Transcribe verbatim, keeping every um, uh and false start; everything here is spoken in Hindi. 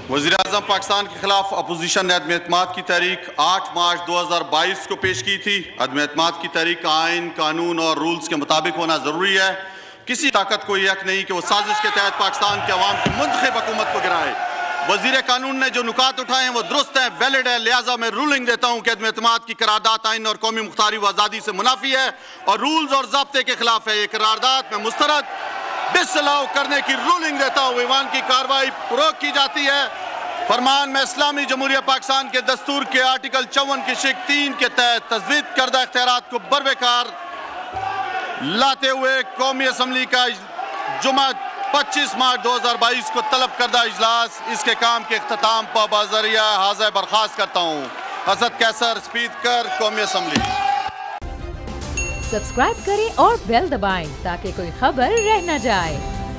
वज़ीर-ए-आज़म पाकिस्तान के खिलाफ अपोजिशन ने अदम एतमाद की तहरीक आठ मार्च दो हज़ार बाईस को पेश की थी। अदम एतमाद की तहरीक आइन, कानून और रूल्स के मुताबिक होना जरूरी है। किसी ताकत को यह हक नहीं कि वो साजिश के तहत पाकिस्तान के अवाम की मुंतखब हुकूमत को गिराए। वज़ीर कानून ने जो नुकात उठाए हैं वो दुरुस्त है, वैलिड है। लिहाजा मैं रूलिंग देता हूँ कि अदम एतमाद की करारदाद आइन और कौमी मुख्तारी व आज़ादी से मुनाफी है और रूल्स और ज़ाब्ते के खिलाफ है। ये करारदाद में मुस्तरद डिसअलाउ करने की रूलिंग देता हूँ। ईवान की कार्रवाई रोक की जाती है। फरमान में इस्लामी जमहूरिया पाकिस्तान के दस्तूर के आर्टिकल चौवन की शिक तीन के तहत तजवीज़ करदा इख्तियारात को बरबेकार लाते हुए कौमी असम्बली का जुमा पच्चीस मार्च दो हज़ार बाईस को तलब करदा इजलास इसके काम के इख्तिताम पर बाज़रिया हाज़िर बर्खास्त करता हूँ। हज़रत कैसर, स्पीकर, कौमी असम्बली। सब्सक्राइब करें और बेल दबाएं ताकि कोई खबर रह न जाए।